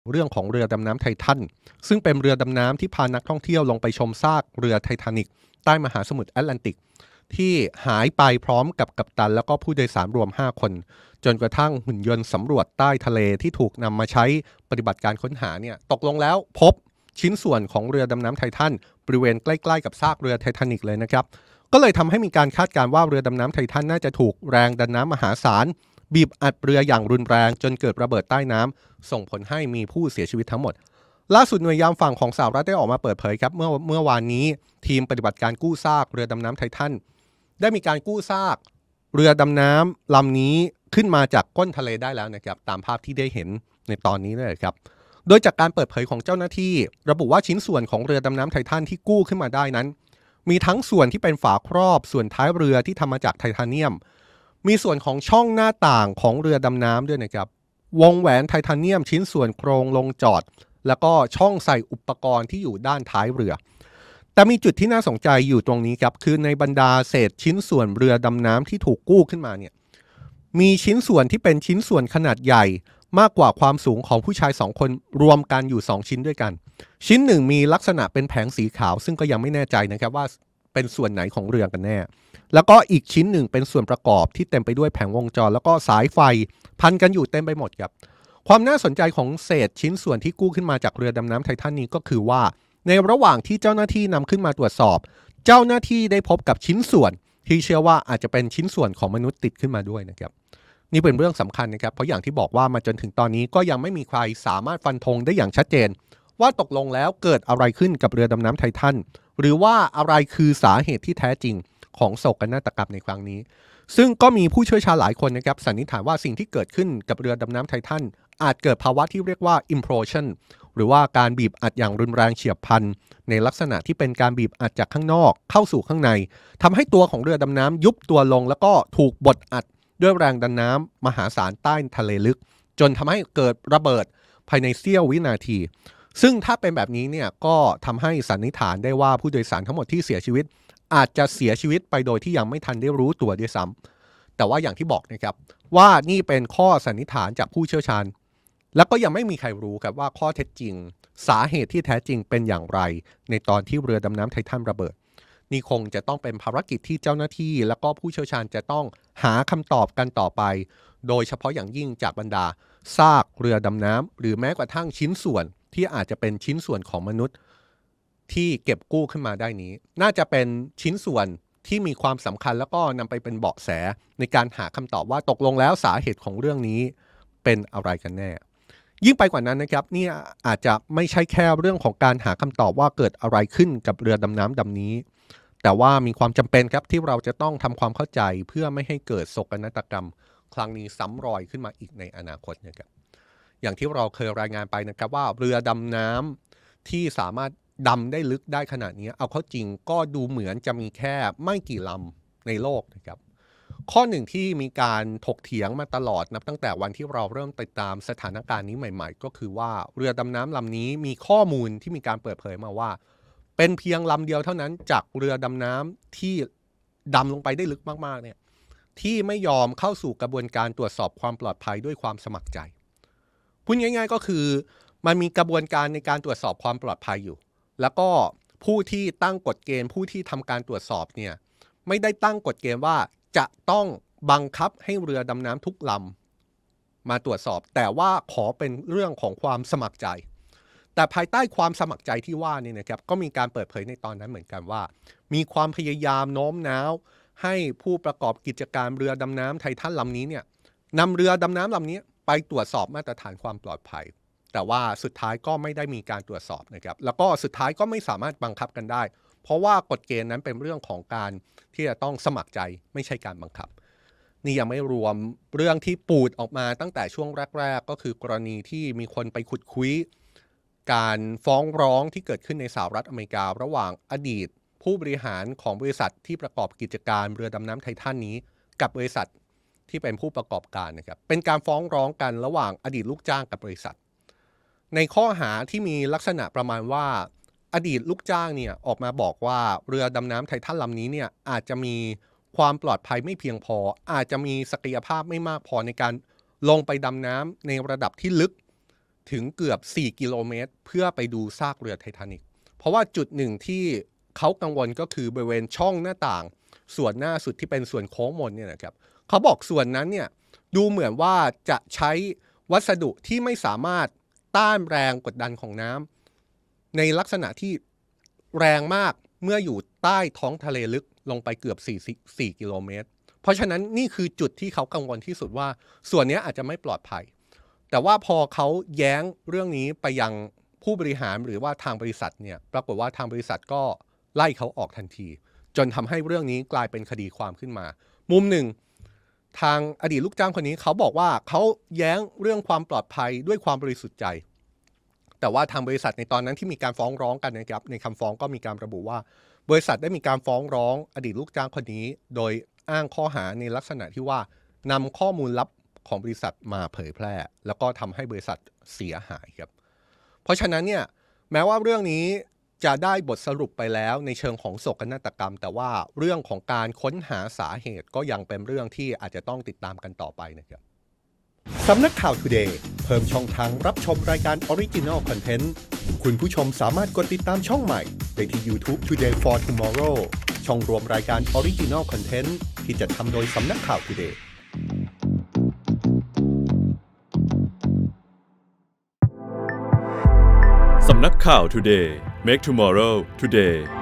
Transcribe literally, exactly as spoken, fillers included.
เรื่องของเรือดำน้ำไททันซึ่งเป็นเรือดำน้ำที่พานักท่องเที่ยวลงไปชมซากเรือไททานิกใต้มหาสมุทรแอตแลนติกที่หายไปพร้อมกับกัปตันแล้วก็ผู้โดยสารรวมห้าคนจนกระทั่งหุ่นยนต์สำรวจใต้ทะเลที่ถูกนำมาใช้ปฏิบัติการค้นหาเนี่ยตกลงแล้วพบชิ้นส่วนของเรือดำน้ำไททันบริเวณใกล้ๆกับซากเรือไททานิกเลยนะครับก็เลยทำให้มีการคาดการณ์ว่าเรือดำน้ำไททันน่าจะถูกแรงดันน้ำมหาศาลบีบอัดเรืออย่างรุนแรงจนเกิดระเบิดใต้น้ำส่งผลให้มีผู้เสียชีวิตทั้งหมดล่าสุดหน่วยยามฝั่งของสหรัฐได้ออกมาเปิดเผยครับเมื่อเมื่อวานนี้ทีมปฏิบัติการกู้ซากเรือดำน้ำไททันได้มีการกู้ซากเรือดำน้ำลำนี้ขึ้นมาจากก้นทะเลได้แล้วนะครับตามภาพที่ได้เห็นในตอนนี้เลยครับโดยจากการเปิดเผยของเจ้าหน้าที่ระบุว่าชิ้นส่วนของเรือดำน้ำไททันที่กู้ขึ้นมาได้นั้นมีทั้งส่วนที่เป็นฝาครอบส่วนท้ายเรือที่ทำมาจากไทเทเนียมมีส่วนของช่องหน้าต่างของเรือดำน้ำด้วยนะครับวงแหวนไทเทเนียมชิ้นส่วนโครงลงจอดแล้วก็ช่องใส่อุปกรณ์ที่อยู่ด้านท้ายเรือแต่มีจุดที่น่าสนใจอยู่ตรงนี้ครับคือในบรรดาเศษชิ้นส่วนเรือดำน้ำที่ถูกกู้ขึ้นมาเนี่ยมีชิ้นส่วนที่เป็นชิ้นส่วนขนาดใหญ่มากกว่าความสูงของผู้ชายสองคนรวมกันอยู่สองชิ้นด้วยกันชิ้นหนึ่งมีลักษณะเป็นแผงสีขาวซึ่งก็ยังไม่แน่ใจนะครับว่าเป็นส่วนไหนของเรือกันแน่แล้วก็อีกชิ้นหนึ่งเป็นส่วนประกอบที่เต็มไปด้วยแผงวงจรแล้วก็สายไฟพันกันอยู่เต็มไปหมดครับความน่าสนใจของเศษชิ้นส่วนที่กู้ขึ้นมาจากเรือดำน้ำไททันนี้ก็คือว่าในระหว่างที่เจ้าหน้าที่นำขึ้นมาตรวจสอบเจ้าหน้าที่ได้พบกับชิ้นส่วนที่เชื่อว่าอาจจะเป็นชิ้นส่วนของมนุษย์ติดขึ้นมาด้วยนะครับนี่เป็นเรื่องสำคัญนะครับเพราะอย่างที่บอกว่ามาจนถึงตอนนี้ก็ยังไม่มีใครสามารถฟันธงได้อย่างชัดเจนว่าตกลงแล้วเกิดอะไรขึ้นกับเรือดำน้ำไททันหรือว่าอะไรคือสาเหตุที่แท้จริงของโศกนาฏกรรมในครั้งนี้ซึ่งก็มีผู้เชี่ยวชาญหลายคนนะครับสันนิษฐานว่าสิ่งที่เกิดขึ้นกับเรือดำน้ำไททันอาจเกิดภาวะที่เรียกว่า implosion หรือว่าการบีบอัดอย่างรุนแรงเฉียบพลันในลักษณะที่เป็นการบีบอัดจากข้างนอกเข้าสู่ข้างในทำให้ตัวของเรือดำน้ำยุบตัวลงแล้วก็ถูกบดอัดด้วยแรงดันน้ำมหาศาลใต้ทะเลลึกจนทำให้เกิดระเบิดภายในเสี้ยววินาทีซึ่งถ้าเป็นแบบนี้เนี่ยก็ทำให้สันนิษฐานได้ว่าผู้โดยสารทั้งหมดที่เสียชีวิตอาจจะเสียชีวิตไปโดยที่ยังไม่ทันได้รู้ตัวด้วยซ้ำแต่ว่าอย่างที่บอกนะครับว่านี่เป็นข้อสันนิษฐานจากผู้เชี่ยวชาญแล้วก็ยังไม่มีใครรู้ครับว่าข้อเท็จจริงสาเหตุที่แท้จริงเป็นอย่างไรในตอนที่เรือดำน้ำไททันระเบิดนี่คงจะต้องเป็นภารกิจที่เจ้าหน้าที่แล้วก็ผู้เชี่ยวชาญจะต้องหาคำตอบกันต่อไปโดยเฉพาะอย่างยิ่งจากบรรดาซากเรือดำน้ำหรือแม้กระทั่งชิ้นส่วนที่อาจจะเป็นชิ้นส่วนของมนุษย์ที่เก็บกู้ขึ้นมาได้นี้น่าจะเป็นชิ้นส่วนที่มีความสำคัญแล้วก็นำไปเป็นเบาะแสในการหาคำตอบว่าตกลงแล้วสาเหตุของเรื่องนี้เป็นอะไรกันแน่ยิ่งไปกว่านั้นนะครับนี่อาจจะไม่ใช่แค่เรื่องของการหาคำตอบว่าเกิดอะไรขึ้นกับเรือดำน้ำดำนี้แต่ว่ามีความจำเป็นครับที่เราจะต้องทำความเข้าใจเพื่อไม่ให้เกิดโศกนาฏกรรมครั้งนี้ซ้ำรอยขึ้นมาอีกในอนาคตนะครับอย่างที่เราเคยรายงานไปนะครับว่าเรือดำน้ำที่สามารถดำได้ลึกได้ขนาดนี้เอาเข้าจริงก็ดูเหมือนจะมีแค่ไม่กี่ลำในโลกนะครับข้อหนึ่งที่มีการถกเถียงมาตลอดนับตั้งแต่วันที่เราเริ่มติดตามสถานการณ์นี้ใหม่ๆก็คือว่าเรือดำน้ำลำนี้มีข้อมูลที่มีการเปิดเผยมาว่าเป็นเพียงลำเดียวเท่านั้นจากเรือดำน้ำที่ดำลงไปได้ลึกมากๆเนี่ยที่ไม่ยอมเข้าสู่กระบวนการตรวจสอบความปลอดภัยด้วยความสมัครใจพูดง่ายๆก็คือมันมีกระบวนการในการตรวจสอบความปลอดภัยอยู่แล้วก็ผู้ที่ตั้งกฎเกณฑ์ผู้ที่ทำการตรวจสอบเนี่ยไม่ได้ตั้งกฎเกณฑ์ว่าจะต้องบังคับให้เรือดำน้ำทุกลำมาตรวจสอบแต่ว่าขอเป็นเรื่องของความสมัครใจแต่ภายใต้ความสมัครใจที่ว่านี่นะครับก็มีการเปิดเผยในตอนนั้นเหมือนกันว่ามีความพยายามโน้มน้าวให้ผู้ประกอบกิจการเรือดำน้ำไททันลำนี้เนี่ยนำเรือดำน้ำลำนี้ไปตรวจสอบมาตรฐานความปลอดภัยแต่ว่าสุดท้ายก็ไม่ได้มีการตรวจสอบนะครับแล้วก็สุดท้ายก็ไม่สามารถบังคับกันได้เพราะว่ากฎเกณฑ์นั้นเป็นเรื่องของการที่จะต้องสมัครใจไม่ใช่การบังคับนี่ยังไม่รวมเรื่องที่ปูดออกมาตั้งแต่ช่วงแรกๆก็คือกรณีที่มีคนไปขุดคุยการฟ้องร้องที่เกิดขึ้นในสหรัฐอเมริการะหว่างอดีตผู้บริหารของบริษัทที่ประกอบกิจการเรือดำน้ำไททันนี้กับบริษัทที่เป็นผู้ประกอบการนะครับเป็นการฟ้องร้องกันระหว่างอดีตลูกจ้างกับบริษัทในข้อหาที่มีลักษณะประมาณว่าอดีตลูกจ้างเนี่ยออกมาบอกว่าเรือดำน้ำไททันลำนี้เนี่ยอาจจะมีความปลอดภัยไม่เพียงพออาจจะมีศักยภาพไม่มากพอในการลงไปดำน้ำในระดับที่ลึกถึงเกือบสี่กิโลเมตรเพื่อไปดูซากเรือไททานิคเพราะว่าจุดหนึ่งที่เขากังวลก็คือบริเวณช่องหน้าต่างส่วนหน้าสุดที่เป็นส่วนโค้งมนเนี่ยนะครับเขาบอกส่วนนั้นเนี่ยดูเหมือนว่าจะใช้วัสดุที่ไม่สามารถต้านแรงกดดันของน้ำในลักษณะที่แรงมากเมื่ออยู่ใต้ท้องทะเลลึกลงไปเกือบสี่กิโลเมตรเพราะฉะนั้นนี่คือจุดที่เขากังวลที่สุดว่าส่วนนี้อาจจะไม่ปลอดภัยแต่ว่าพอเขาแย้งเรื่องนี้ไปยังผู้บริหารหรือว่าทางบริษัทเนี่ยปรากฏว่าทางบริษัทก็ไล่เขาออกทันทีจนทำให้เรื่องนี้กลายเป็นคดีความขึ้นมามุมหนึ่งทางอดีตลูกจ้างคนนี้เขาบอกว่าเขาแย้งเรื่องความปลอดภัยด้วยความบริสุทธิ์ใจแต่ว่าทางบริษัทในตอนนั้นที่มีการฟ้องร้องกันนะครับในคำฟ้องก็มีการระบุว่าบริษัทได้มีการฟ้องร้องอดีตลูกจ้างคนนี้โดยอ้างข้อหาในลักษณะที่ว่านำข้อมูลลับของบริษัทมาเผยแพร่แล้วก็ทำให้บริษัทเสียหายครับเพราะฉะนั้นเนี่ยแม้ว่าเรื่องนี้จะได้บทสรุปไปแล้วในเชิงของโศกนาฏกรรมแต่ว่าเรื่องของการค้นหาสาเหตุก็ยังเป็นเรื่องที่อาจจะต้องติดตามกันต่อไปนะครับสำนักข่าว Today เพิ่มช่องทางรับชมรายการ Original Content คุณผู้ชมสามารถกดติดตามช่องใหม่ได้ที่ YouTube Today for Tomorrow ช่องรวมรายการ Original Content ที่จะทำโดยสำนักข่าว Today สำนักข่าว Today Make Tomorrow Today